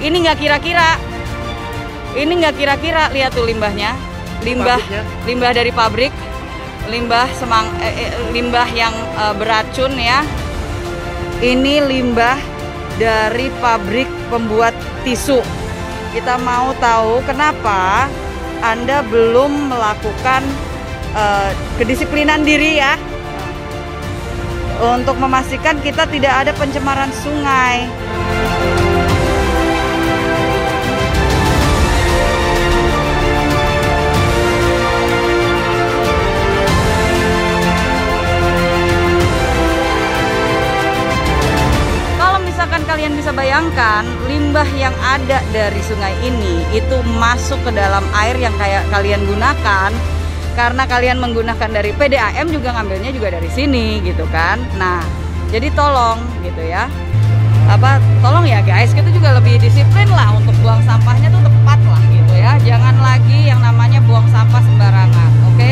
Ini nggak kira-kira. Ini nggak kira-kira, lihat tuh limbahnya. Limbah dari pabrik. Limbah yang beracun ya. Ini limbah dari pabrik pembuat tisu. Kita mau tahu kenapa Anda belum melakukan kedisiplinan diri ya, untuk memastikan kita tidak ada pencemaran sungai. Kalian bisa bayangkan limbah yang ada dari sungai ini itu masuk ke dalam air yang kayak kalian gunakan, karena kalian menggunakan dari PDAM juga ngambilnya juga dari sini gitu kan. Nah, jadi tolong gitu ya. Tolong ya guys, kita juga lebih disiplin lah untuk buang sampahnya tuh tepat lah gitu ya. Jangan lagi yang namanya buang sampah sembarangan, oke?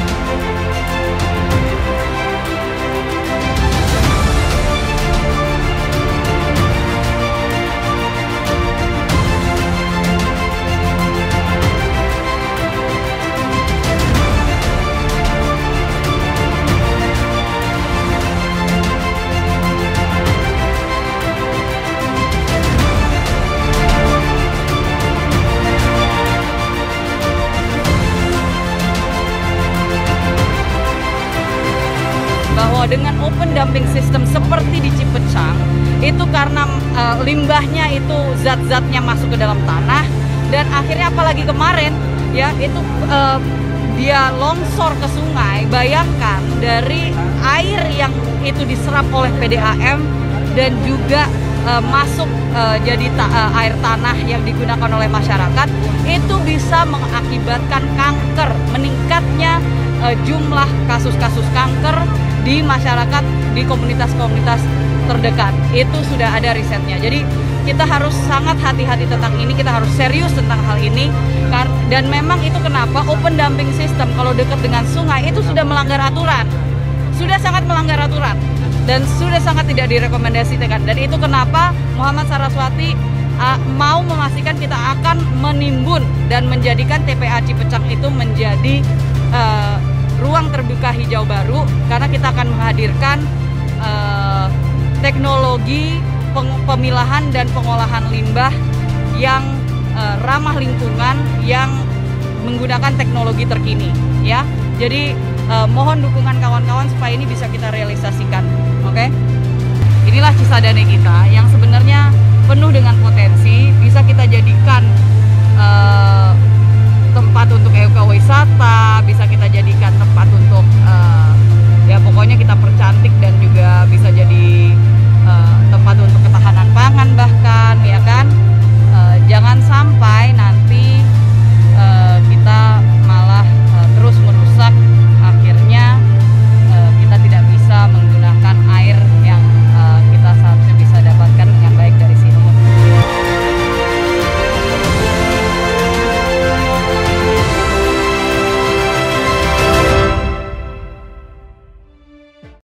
Dengan open dumping system seperti di Cipecang, itu karena limbahnya itu zat-zatnya masuk ke dalam tanah, dan akhirnya apalagi kemarin ya itu dia longsor ke sungai. Bayangkan dari air yang itu diserap oleh PDAM dan juga masuk jadi air tanah yang digunakan oleh masyarakat, itu bisa mengakibatkan kanker, meningkatnya jumlah kasus-kasus kanker di masyarakat, di komunitas-komunitas terdekat. Itu sudah ada risetnya. Jadi kita harus sangat hati-hati tentang ini, kita harus serius tentang hal ini. Dan memang itu kenapa open dumping system kalau dekat dengan sungai itu sudah melanggar aturan. Sudah sangat melanggar aturan dan sudah sangat tidak direkomendasikan. Dan itu kenapa Muhammad Saraswati mau memastikan kita akan menimbun dan menjadikan TPA Cipecang itu menjadi ruang terbuka hijau baru, karena kita akan menghadirkan teknologi pemilahan dan pengolahan limbah yang ramah lingkungan, yang menggunakan teknologi terkini ya. Jadi mohon dukungan kawan-kawan supaya ini bisa kita realisasikan, oke? Inilah Cisadane kita yang sebenarnya penuh dengan potensi,